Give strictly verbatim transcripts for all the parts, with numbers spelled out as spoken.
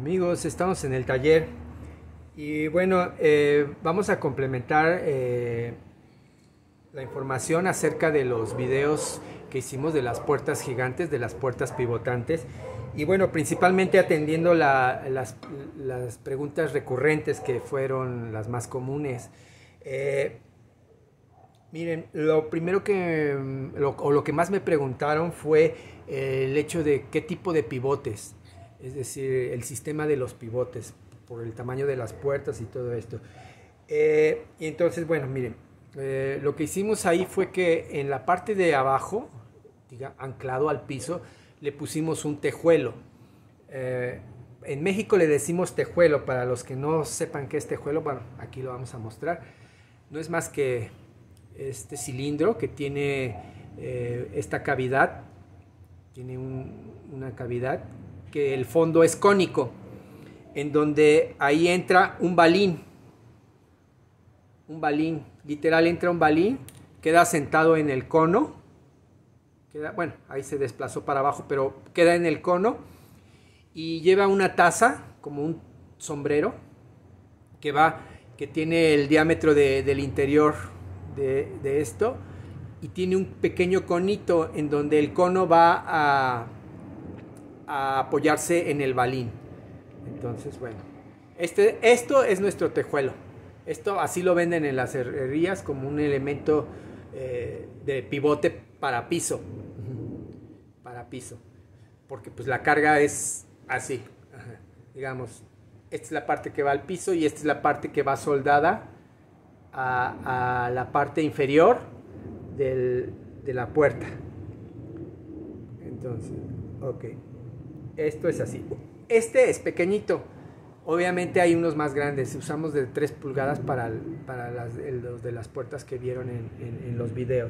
Amigos, estamos en el taller y bueno, eh, vamos a complementar eh, la información acerca de los videos que hicimos de las puertas gigantes, de las puertas pivotantes y bueno, principalmente atendiendo la, las, las preguntas recurrentes que fueron las más comunes. Eh, miren, lo primero que, lo, o lo que más me preguntaron fue eh, el hecho de qué tipo de pivotes. Es decir, el sistema de los pivotes, por el tamaño de las puertas y todo esto. Eh, y entonces, bueno, miren, eh, lo que hicimos ahí fue que en la parte de abajo, diga, anclado al piso, le pusimos un tejuelo. Eh, en México le decimos tejuelo, para los que no sepan qué es tejuelo, bueno, aquí lo vamos a mostrar. No es más que este cilindro que tiene eh, esta cavidad, tiene un, una cavidad, que el fondo es cónico, en donde ahí entra un balín, un balín, literal entra un balín, queda sentado en el cono, queda, bueno, ahí se desplazó para abajo, pero queda en el cono y lleva una taza, como un sombrero, que va, que tiene el diámetro de, del interior de, de esto, y tiene un pequeño conito en donde el cono va a a apoyarse en el balín. Entonces, bueno, este, esto es nuestro tejuelo. Esto así lo venden en las herrerías como un elemento eh, de pivote para piso. Para piso. Porque pues la carga es así. Ajá. Digamos, esta es la parte que va al piso y esta es la parte que va soldada a, a la parte inferior del, de la puerta. Entonces, ok. Esto es así. Este es pequeñito. Obviamente hay unos más grandes. Usamos de tres pulgadas para, para las, los de las puertas que vieron en, en, en los videos.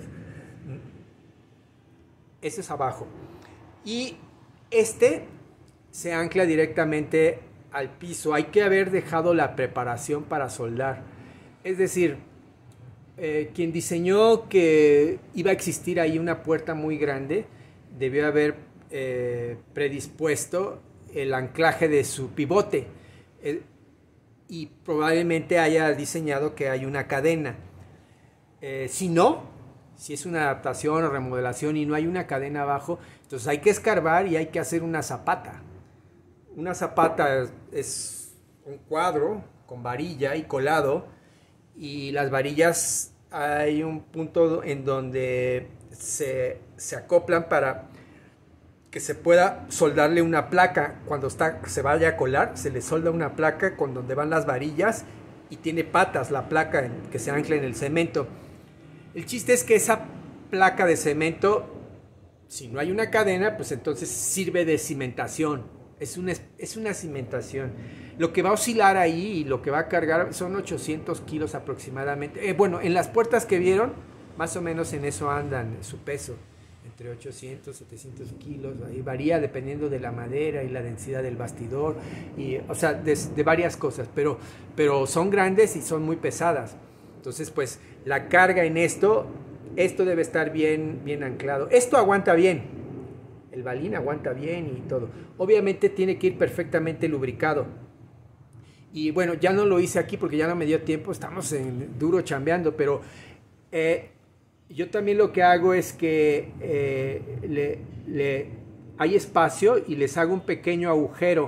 Este es abajo. Y este se ancla directamente al piso. Hay que haber dejado la preparación para soldar. Es decir, eh, quien diseñó que iba a existir ahí una puerta muy grande, debió haber Eh, predispuesto el anclaje de su pivote eh, y probablemente haya diseñado que hay una cadena. Eh, si no, si es una adaptación o remodelación y no hay una cadena abajo, entonces hay que escarbar y hay que hacer una zapata. Una zapata es, es un cuadro con varilla y colado, y las varillas hay un punto en donde se, se acoplan para que se pueda soldarle una placa. Cuando está, se vaya a colar, se le solda una placa con donde van las varillas y tiene patas la placa en, que se ancla en el cemento. El chiste es que esa placa de cemento, si no hay una cadena, pues entonces sirve de cimentación. Es una, es una cimentación. Lo que va a oscilar ahí y lo que va a cargar son ochocientos kilos aproximadamente. Eh, bueno, en las puertas que vieron, más o menos en eso andan su peso. Entre ochocientos, setecientos kilos, ahí varía dependiendo de la madera y la densidad del bastidor, y, o sea, de, de varias cosas, pero, pero son grandes y son muy pesadas. Entonces, pues, la carga en esto, esto debe estar bien, bien anclado. Esto aguanta bien, el balín aguanta bien y todo. Obviamente tiene que ir perfectamente lubricado. Y bueno, ya no lo hice aquí porque ya no me dio tiempo, estamos en duro chambeando, pero... Eh, yo también lo que hago es que eh, le, le, hay espacio y les hago un pequeño agujero,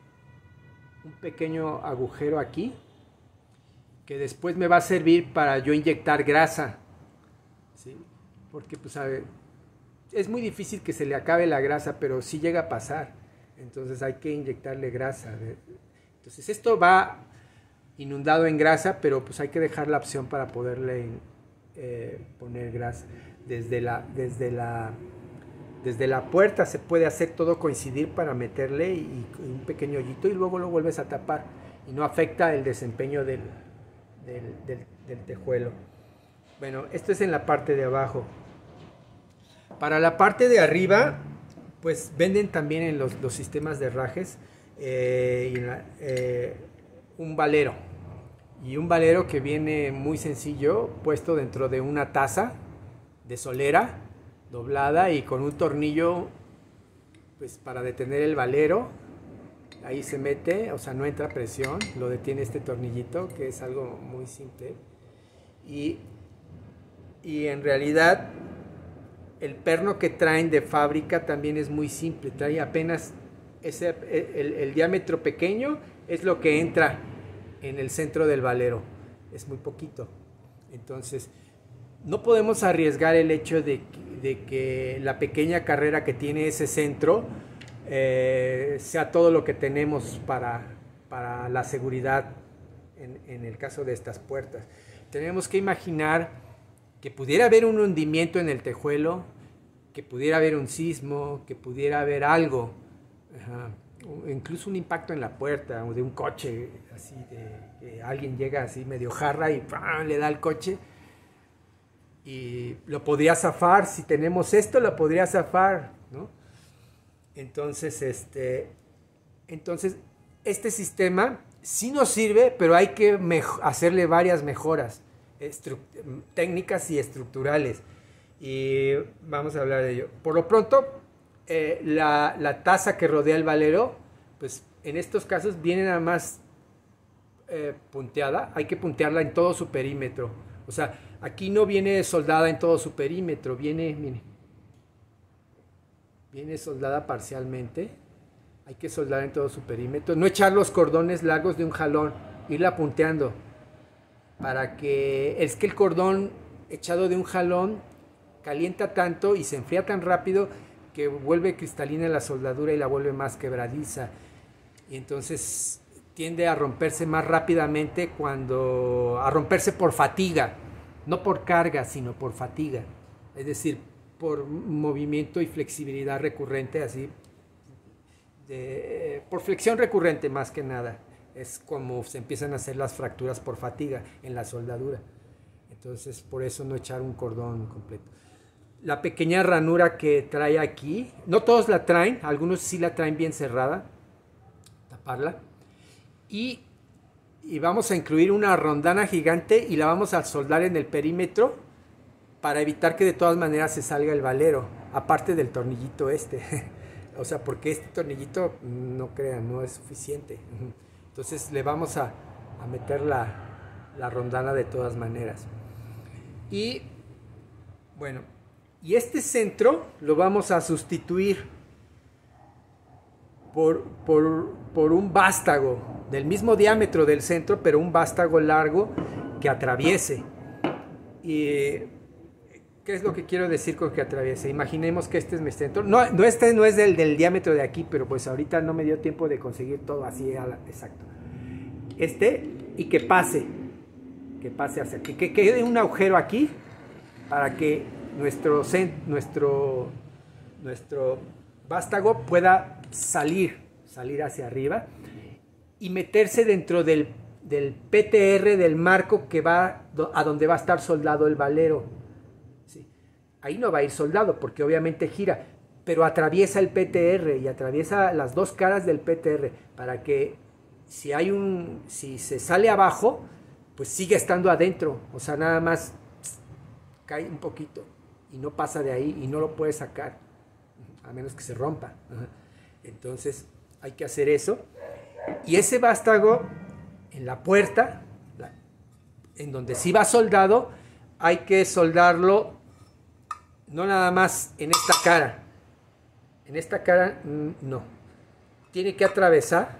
un pequeño agujero aquí, que después me va a servir para yo inyectar grasa, ¿sí? Porque pues a ver, es muy difícil que se le acabe la grasa, pero sí llega a pasar, entonces hay que inyectarle grasa. Entonces esto va inundado en grasa, pero pues hay que dejar la opción para poderle Eh, poner grasa. Desde la, desde, la, desde la puerta se puede hacer todo coincidir para meterle y, y un pequeño hoyito y luego lo vuelves a tapar y no afecta el desempeño del, del, del, del tejuelo. Bueno, esto es en la parte de abajo. Para la parte de arriba, pues venden también en los, los sistemas de herrajes eh, y la, eh, un valero. Y un valero que viene muy sencillo, puesto dentro de una taza de solera, doblada y con un tornillo pues para detener el valero. ahí se mete, o sea, no entra presión, lo detiene este tornillito, que es algo muy simple. Y, y en realidad el perno que traen de fábrica también es muy simple, trae apenas ese, el, el diámetro pequeño es lo que entra en el centro del valero, es muy poquito. Entonces, no podemos arriesgar el hecho de, de que la pequeña carrera que tiene ese centro eh, sea todo lo que tenemos para, para la seguridad en, en el caso de estas puertas. Tenemos que imaginar que pudiera haber un hundimiento en el tejuelo, que pudiera haber un sismo, que pudiera haber algo, ajá, incluso un impacto en la puerta o de un coche, así de que alguien llega así medio jarra y ¡pam!, le da al coche. Y lo podría zafar, si tenemos esto lo podría zafar, ¿no? Entonces, este, entonces, este sistema sí nos sirve, pero hay que hacerle varias mejoras técnicas y estructurales. Y vamos a hablar de ello. Por lo pronto, eh, la, la taza que rodea el valero, pues en estos casos viene nada más eh, punteada, hay que puntearla en todo su perímetro. O sea, aquí no viene soldada en todo su perímetro, viene, mire, viene soldada parcialmente. Hay que soldar en todo su perímetro. No echar los cordones largos de un jalón, irla punteando. Para que, es que el cordón echado de un jalón calienta tanto y se enfría tan rápido que vuelve cristalina la soldadura y la vuelve más quebradiza. Y entonces tiende a romperse más rápidamente cuando, a romperse por fatiga, no por carga, sino por fatiga. Es decir, por movimiento y flexibilidad recurrente, así, de, por flexión recurrente más que nada. Es como se empiezan a hacer las fracturas por fatiga en la soldadura. Entonces, por eso no echar un cordón completo. La pequeña ranura que trae aquí, no todos la traen, algunos sí la traen bien cerrada, taparla. Y, y vamos a incluir una rondana gigante y la vamos a soldar en el perímetro para evitar que de todas maneras se salga el valero, aparte del tornillito este. O sea, porque este tornillito, no crean, no es suficiente. Entonces le vamos a, a meter la, la rondana de todas maneras. Y bueno, y este centro lo vamos a sustituir por, por, por un vástago del mismo diámetro del centro, pero un vástago largo que atraviese. ¿Y qué es lo que quiero decir con que atraviese? Imaginemos que este es mi centro. No, no este no es del, del diámetro de aquí, pero pues ahorita no me dio tiempo de conseguir todo así exacto. Este, y que pase, que pase hacia aquí, que quede un agujero aquí para que nuestro, nuestro, nuestro vástago pueda salir, salir hacia arriba y meterse dentro del, del P T R del marco que va a donde va a estar soldado el valero. Sí. Ahí no va a ir soldado porque obviamente gira, pero atraviesa el P T R y atraviesa las dos caras del P T R para que si hay un, si se sale abajo, pues sigue estando adentro, o sea, nada más pss, cae un poquito y no pasa de ahí y no lo puede sacar, a menos que se rompa. Entonces hay que hacer eso. Y ese vástago en la puerta, la, en donde sí va soldado, hay que soldarlo no nada más en esta cara. En esta cara no. Tiene que atravesar.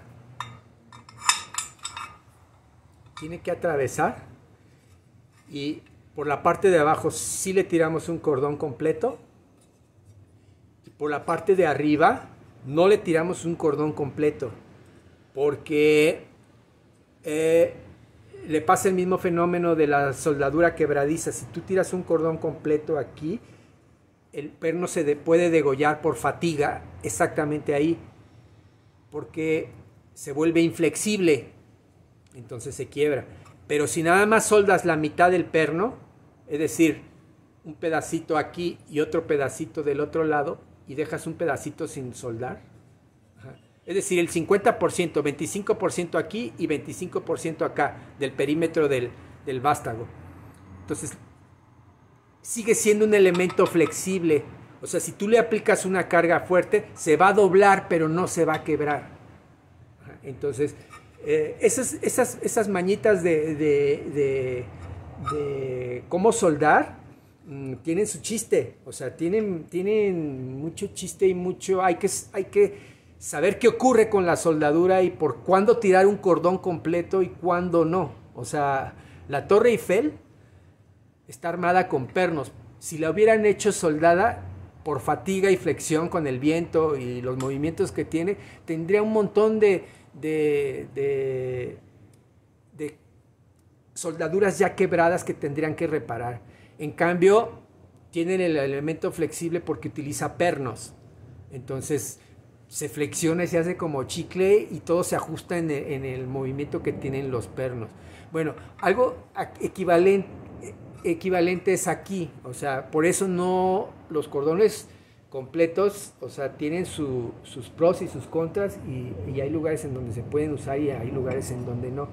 Tiene que atravesar. Y por la parte de abajo sí le tiramos un cordón completo. Y por la parte de arriba no le tiramos un cordón completo. Porque eh, le pasa el mismo fenómeno de la soldadura quebradiza. Si tú tiras un cordón completo aquí, el perno se de, puede degollar por fatiga exactamente ahí, porque se vuelve inflexible, entonces se quiebra. Pero si nada más soldas la mitad del perno, es decir, un pedacito aquí y otro pedacito del otro lado, y dejas un pedacito sin soldar, ajá, es decir, el cincuenta por ciento, veinticinco por ciento aquí y veinticinco por ciento acá del perímetro del, del vástago. Entonces, sigue siendo un elemento flexible. O sea, si tú le aplicas una carga fuerte, se va a doblar, pero no se va a quebrar. Entonces, eh, esas, esas, esas mañitas de, de, de, de cómo soldar mmm, tienen su chiste, o sea, tienen, tienen mucho chiste y mucho, hay que, hay que saber qué ocurre con la soldadura y por cuándo tirar un cordón completo y cuándo no. O sea, la Torre Eiffel está armada con pernos. Si la hubieran hecho soldada, por fatiga y flexión con el viento y los movimientos que tiene, tendría un montón de, de, de, de soldaduras ya quebradas que tendrían que reparar. En cambio, tienen el elemento flexible porque utiliza pernos. Entonces, se flexiona y se hace como chicle y todo se ajusta en el, en el movimiento que tienen los pernos. Bueno, algo equivalente, equivalente es aquí, o sea, por eso no los cordones completos, o sea, tienen su, sus pros y sus contras y, y hay lugares en donde se pueden usar y hay lugares en donde no,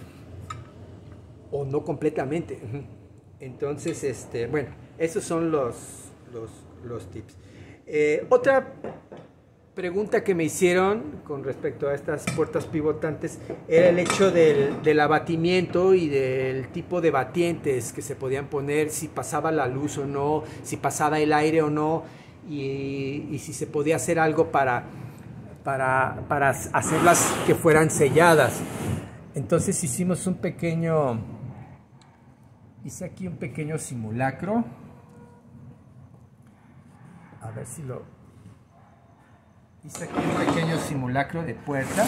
o no completamente. Entonces, este, bueno, esos son los, los, los tips. Eh, otra pregunta que me hicieron con respecto a estas puertas pivotantes era el hecho del, del abatimiento y del tipo de batientes que se podían poner, si pasaba la luz o no, si pasaba el aire o no, y, y si se podía hacer algo para, para, para hacerlas que fueran selladas. Entonces hicimos un pequeño, hice aquí un pequeño simulacro, a ver si lo... Hice aquí un pequeño simulacro de puerta.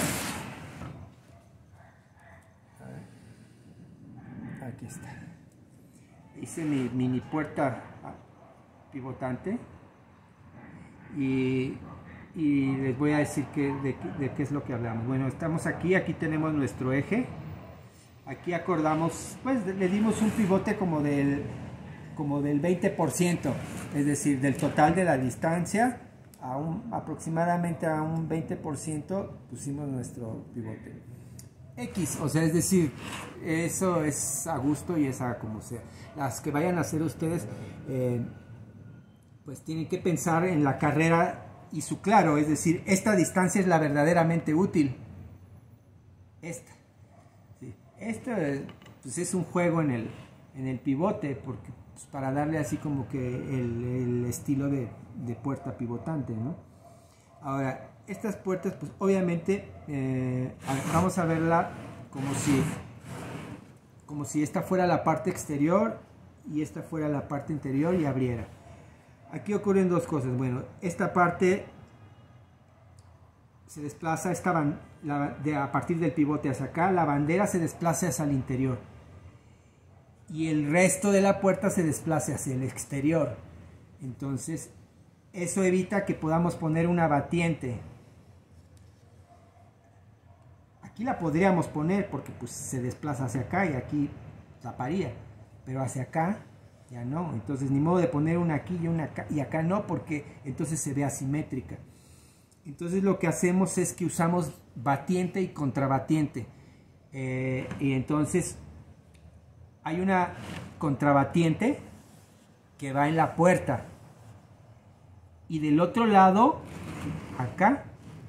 Aquí está. Hice mi mini puerta pivotante. Y, y les voy a decir que, de, de qué es lo que hablamos. Bueno, estamos aquí. Aquí tenemos nuestro eje. Aquí acordamos, pues le dimos un pivote como del, como del veinte por ciento. Es decir, del total de la distancia. A un, aproximadamente a un veinte por ciento pusimos nuestro pivote X, o sea, es decir, eso es a gusto y es a como sea. Las que vayan a hacer ustedes, eh, pues tienen que pensar en la carrera y su claro, es decir, esta distancia es la verdaderamente útil. Esta. Sí. Esto pues es un juego en el, en el pivote, porque pues, para darle así como que el, el estilo de de puerta pivotante, ¿no? Ahora, estas puertas, pues obviamente eh, vamos a verla como si como si esta fuera la parte exterior y esta fuera la parte interior y abriera. Aquí ocurren dos cosas. Bueno, esta parte se desplaza, esta la, de, a partir del pivote hacia acá, la bandera se desplaza hacia el interior y el resto de la puerta se desplaza hacia el exterior. Entonces, eso evita que podamos poner una batiente. Aquí la podríamos poner porque pues se desplaza hacia acá y aquí taparía, pero hacia acá ya no. Entonces ni modo de poner una aquí y una acá, y acá no, porque entonces se ve asimétrica. Entonces lo que hacemos es que usamos batiente y contrabatiente. Eh, y entonces hay una contrabatiente que va en la puerta. Y del otro lado, acá,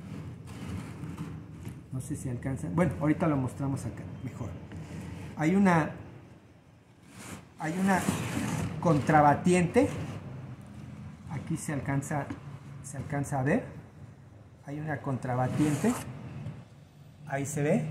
no sé si alcanza, bueno, ahorita lo mostramos acá, mejor. Hay una, hay una contrabatiente, aquí se alcanza, se alcanza a ver, hay una contrabatiente, ahí se ve,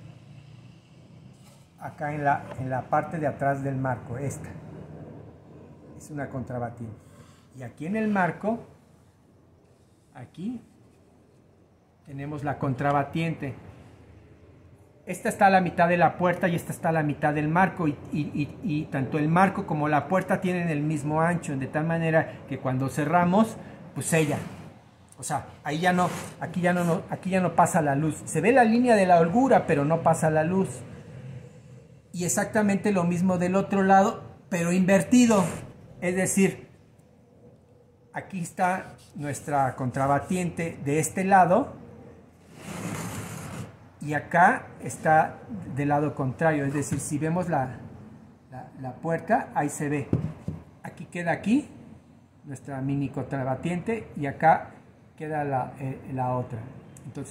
acá en la, en la parte de atrás del marco, esta, es una contrabatiente. Y aquí en el marco, aquí tenemos la contrabatiente. Esta está a la mitad de la puerta y esta está a la mitad del marco y, y, y, y tanto el marco como la puerta tienen el mismo ancho, de tal manera que cuando cerramos, pues sella. O sea, ahí ya no, aquí ya no, aquí ya no pasa la luz. Se ve la línea de la holgura, pero no pasa la luz. Y exactamente lo mismo del otro lado, pero invertido. Es decir, aquí está nuestra contrabatiente de este lado y acá está del lado contrario, es decir, si vemos la, la, la puerta, ahí se ve, aquí queda aquí nuestra mini contrabatiente y acá queda la, eh, la otra. Entonces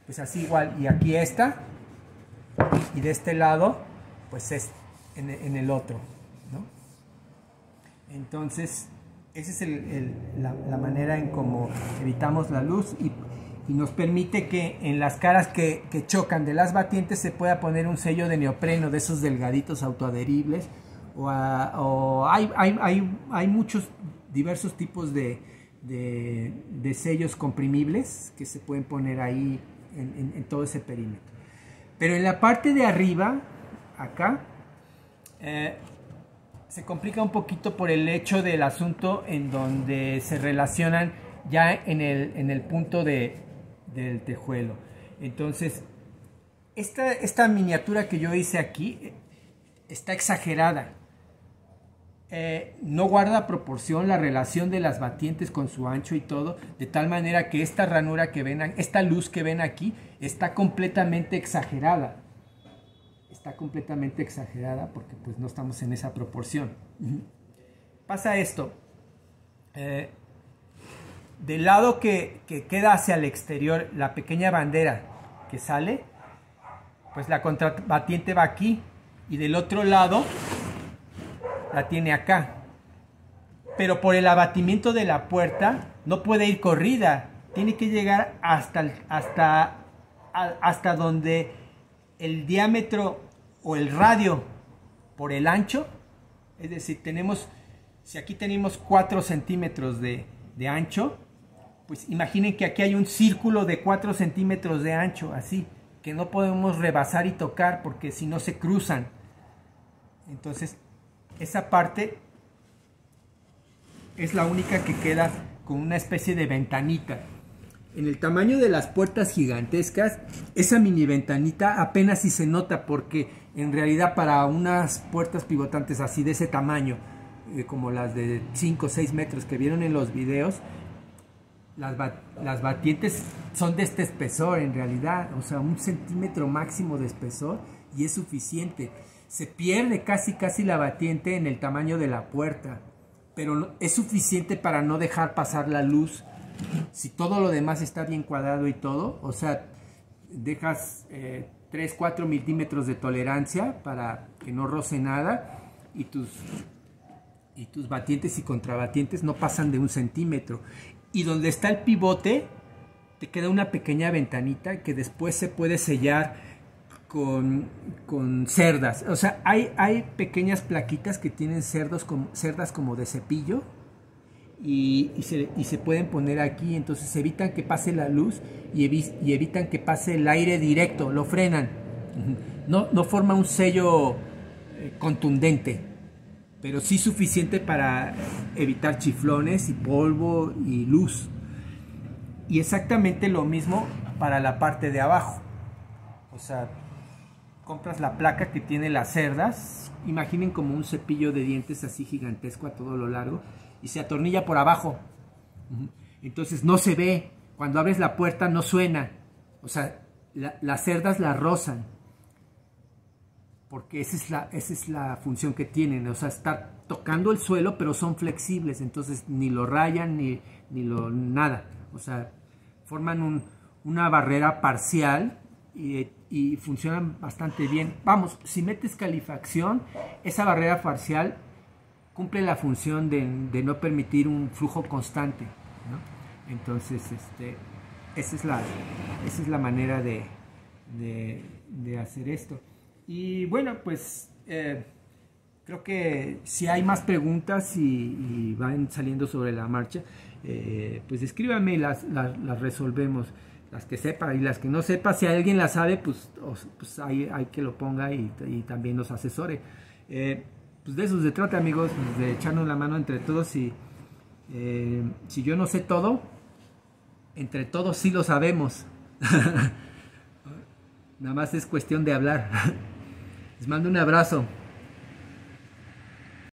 pues así igual. Y aquí esta, y de este lado, pues es en, en el otro, ¿no? Entonces, esa es el, el, la, la manera en cómo evitamos la luz y, y nos permite que en las caras que, que chocan de las batientes se pueda poner un sello de neopreno, de esos delgaditos autoadheribles, o, a, o hay, hay, hay, hay muchos diversos tipos de, de, de sellos comprimibles que se pueden poner ahí en, en, en todo ese perímetro. Pero en la parte de arriba, acá, eh, se complica un poquito por el hecho del asunto en donde se relacionan ya en el, en el punto de, del tejuelo. Entonces, esta, esta miniatura que yo hice aquí está exagerada. Eh, no guarda proporción la relación de las batientes con su ancho y todo, de tal manera que esta ranura que ven, esta luz que ven aquí, está completamente exagerada. Está completamente exagerada porque pues no estamos en esa proporción. Pasa esto. Eh, del lado que, que queda hacia el exterior, la pequeña bandera que sale, pues la contrabatiente va aquí, y del otro lado la tiene acá. Pero por el abatimiento de la puerta no puede ir corrida, tiene que llegar hasta, el, hasta, hasta donde el diámetro o el radio por el ancho, es decir, tenemos, si aquí tenemos cuatro centímetros de, de ancho, pues imaginen que aquí hay un círculo de cuatro centímetros de ancho, así, que no podemos rebasar y tocar porque si no se cruzan. Entonces, esa parte es la única que queda con una especie de ventanita. En el tamaño de las puertas gigantescas, esa mini ventanita apenas si se nota, porque en realidad para unas puertas pivotantes así de ese tamaño, eh, como las de cinco o seis metros que vieron en los videos, las, bat las batientes son de este espesor en realidad, o sea, un centímetro máximo de espesor, y es suficiente. Se pierde casi casi la batiente en el tamaño de la puerta, pero no, es suficiente para no dejar pasar la luz. Si todo lo demás está bien cuadrado y todo, o sea, dejas eh, tres a cuatro milímetros de tolerancia para que no roce nada, y tus, y tus batientes y contrabatientes no pasan de un centímetro. Y donde está el pivote, te queda una pequeña ventanita que después se puede sellar con, con cerdas. O sea, hay, hay pequeñas plaquitas que tienen cerdos como, cerdas como de cepillo, Y, y, se, y se pueden poner aquí, entonces evitan que pase la luz y, evi y evitan que pase el aire directo, lo frenan. No, no forma un sello eh, contundente, pero sí suficiente para evitar chiflones y polvo y luz. Y exactamente lo mismo para la parte de abajo. O sea, compras la placa que tiene las cerdas, imaginen como un cepillo de dientes así gigantesco a todo lo largo, y se atornilla por abajo. Entonces no se ve. Cuando abres la puerta no suena. O sea, la, las cerdas la rozan. Porque esa es, la, esa es la función que tienen. O sea, estar tocando el suelo, pero son flexibles. Entonces ni lo rayan ni, ni lo nada. O sea, forman un, una barrera parcial y, y funcionan bastante bien. Vamos, si metes calefacción, esa barrera parcial cumple la función de, de no permitir un flujo constante, ¿no? Entonces, este, esa, es la, esa es la manera de, de, de hacer esto. Y bueno, pues eh, creo que si hay más preguntas y, y van saliendo sobre la marcha, eh, pues escríbanme y las, las, las resolvemos, las que sepa, y las que no sepa, si alguien las sabe, pues, pues hay, hay que lo ponga y, y también nos asesore. Eh, Pues de eso se trata, amigos, de echarnos la mano entre todos. Y eh, si yo no sé todo, entre todos sí lo sabemos. Nada más es cuestión de hablar. Les mando un abrazo.